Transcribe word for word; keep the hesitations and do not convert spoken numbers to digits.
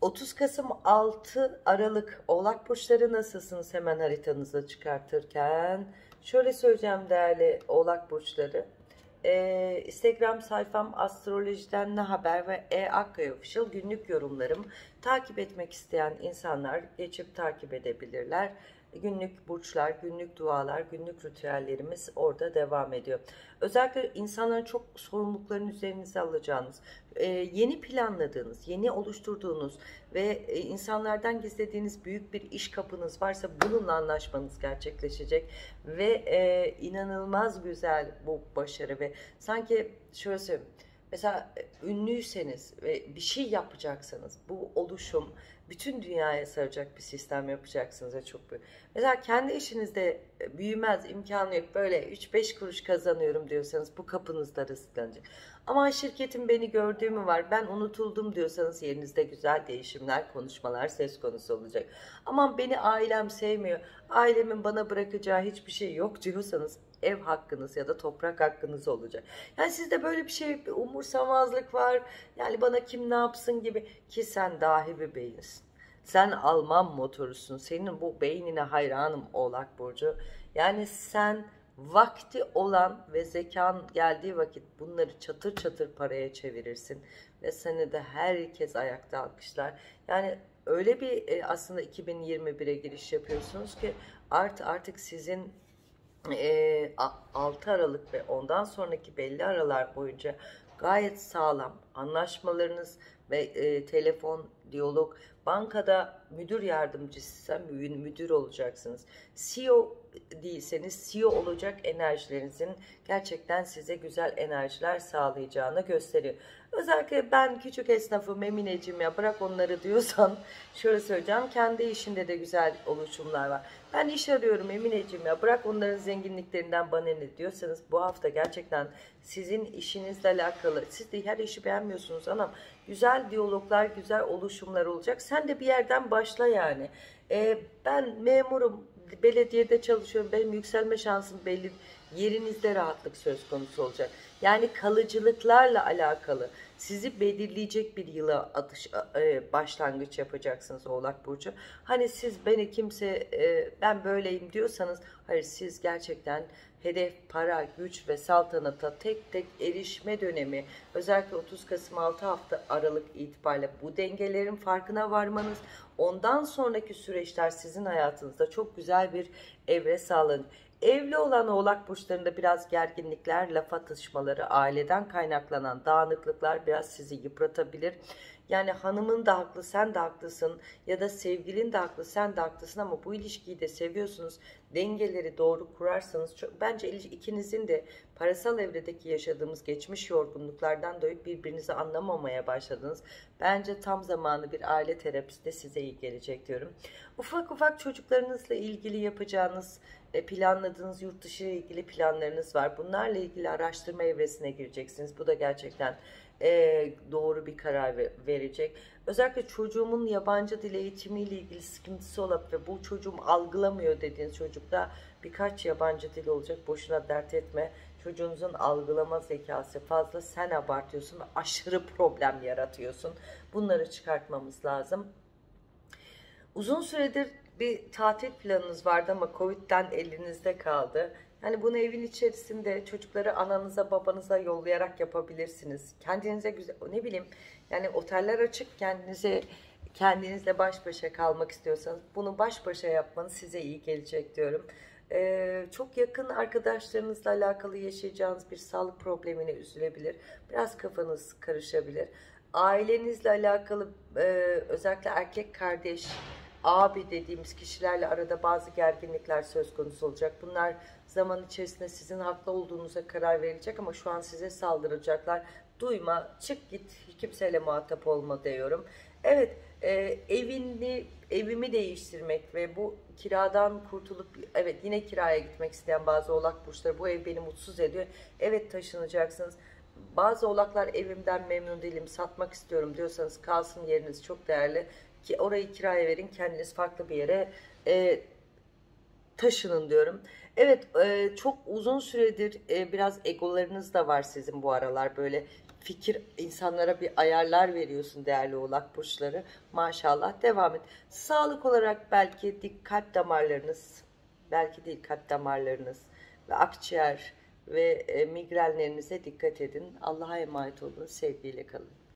otuz Kasım altı Aralık Oğlak Burçları nasılsınız? Hemen haritanızı çıkartırken şöyle söyleyeceğim değerli Oğlak Burçları. Ee, Instagram sayfam Astrolojiden Ne Haber ve E Akkaya Official günlük yorumlarım. Takip etmek isteyen insanlar geçip takip edebilirler. Günlük burçlar, günlük dualar, günlük ritüellerimiz orada devam ediyor. Özellikle insanların çok sorumluluklarını üzerinize alacağınız, e, yeni planladığınız, yeni oluşturduğunuz ve e, insanlardan gizlediğiniz büyük bir iş kapınız varsa bununla anlaşmanız gerçekleşecek. Ve e, inanılmaz güzel bu başarı ve sanki şöyle söyleyeyim. Mesela ünlüyseniz ve bir şey yapacaksanız bu oluşum bütün dünyaya saracak bir sistem yapacaksınız ve çok büyük. Mesela kendi işinizde büyümez, imkanı yok, böyle üç beş kuruş kazanıyorum diyorsanız bu kapınızda rızıklanacak. Ama şirketin beni gördüğü mü var, ben unutuldum diyorsanız yerinizde güzel değişimler, konuşmalar söz konusu olacak. Aman beni ailem sevmiyor, ailemin bana bırakacağı hiçbir şey yok diyorsanız ev hakkınız ya da toprak hakkınız olacak. Yani sizde böyle bir şey, bir umursamazlık var. Yani bana kim ne yapsın gibi, ki sen dahi bir beyinsin. Sen Alman motorusun. Senin bu beynine hayranım Oğlak Burcu. Yani sen vakti olan ve zekan geldiği vakit bunları çatır çatır paraya çevirirsin. Ve seni de herkes ayakta alkışlar. Yani öyle bir aslında iki bin yirmi bire giriş yapıyorsunuz ki artık artık sizin E, altı Aralık ve ondan sonraki belli aralar boyunca gayet sağlam anlaşmalarınız ve e, telefon, diyalog, bankada müdür yardımcısıysa müdür olacaksınız. C E O değilseniz C E O olacak enerjilerinizin gerçekten size güzel enerjiler sağlayacağını gösteriyor. Özellikle ben küçük esnafım Emineciğim ya bırak onları diyorsan şöyle söyleyeceğim, kendi işinde de güzel oluşumlar var. Ben iş arıyorum Emineciğim ya bırak onların zenginliklerinden bana ne diyorsanız bu hafta gerçekten sizin işinizle alakalı, siz de her işi beğenmiyorsunuz ama güzel diyaloglar, güzel oluşumlar olacak. Sen de bir yerden başla yani. Ee, ben memurum, belediyede çalışıyorum, benim yükselme şansım belli, yerinizde rahatlık söz konusu olacak. Yani kalıcılıklarla alakalı sizi belirleyecek bir yıla atış, e, başlangıç yapacaksınız Oğlak Burcu. Hani siz beni kimse e, ben böyleyim diyorsanız hayır, siz gerçekten hedef, para, güç ve saltanata tek tek erişme dönemi, özellikle otuz Kasım altı hafta Aralık itibariyle bu dengelerin farkına varmanız, ondan sonraki süreçler sizin hayatınızda çok güzel bir evre sağlanır. Evli olan Oğlak Burçlarında biraz gerginlikler, laf atışmaları, aileden kaynaklanan dağınıklıklar biraz sizi yıpratabilir. Yani hanımın da haklı, sen de haklısın ya da sevgilin de haklı, sen de haklısın ama bu ilişkiyi de seviyorsunuz. Dengeleri doğru kurarsanız çok, bence ikinizin de parasal evredeki yaşadığımız geçmiş yorgunluklardan dolayı birbirinizi anlamamaya başladınız. Bence tam zamanı bir aile terapisi de size iyi gelecek diyorum. Ufak ufak çocuklarınızla ilgili yapacağınız, planladığınız yurt dışı ile ilgili planlarınız var. Bunlarla ilgili araştırma evresine gireceksiniz. Bu da gerçekten e, doğru bir karar verecek. Özellikle çocuğumun yabancı dil eğitimiyle ilgili sıkıntısı olabilir ve bu çocuğum algılamıyor dediğiniz çocukta birkaç yabancı dil olacak. Boşuna dert etme. Çocuğunuzun algılama zekası fazla, sen abartıyorsun ve aşırı problem yaratıyorsun. Bunları çıkartmamız lazım. Uzun süredir bir tatil planınız vardı ama Covid'den elinizde kaldı. Yani bunu evin içerisinde çocukları ananıza babanıza yollayarak yapabilirsiniz. Kendinize güzel, ne bileyim yani oteller açık, kendinize kendinizle baş başa kalmak istiyorsanız bunu baş başa yapmanız size iyi gelecek diyorum. Ee, çok yakın arkadaşlarınızla alakalı yaşayacağınız bir sağlık problemine üzülebilir. Biraz kafanız karışabilir. Ailenizle alakalı e, özellikle erkek kardeş, abi dediğimiz kişilerle arada bazı gerginlikler söz konusu olacak. Bunlar zaman içerisinde sizin haklı olduğunuza karar verilecek ama şu an size saldıracaklar. Duyma, çık git, kimseyle muhatap olma diyorum. Evet, e, evini, evimi değiştirmek ve bu kiradan kurtulup, evet yine kiraya gitmek isteyen bazı Oğlak Burçları, bu ev beni mutsuz ediyor. Evet, taşınacaksınız. Bazı oğlaklar evimden memnun değilim, satmak istiyorum diyorsanız kalsın, yeriniz çok değerli. Ki orayı kiraya verin, kendiniz farklı bir yere e, taşının diyorum. Evet, e, çok uzun süredir e, biraz egolarınız da var sizin bu aralar, böyle fikir, insanlara bir ayarlar veriyorsun değerli oğlak burçları. Maşallah, devam et. Sağlık olarak belki dikkat damarlarınız, belki değil kalp damarlarınız ve akciğer ve e, migrenlerinize dikkat edin. Allah'a emanet olun. Sevgiyle kalın.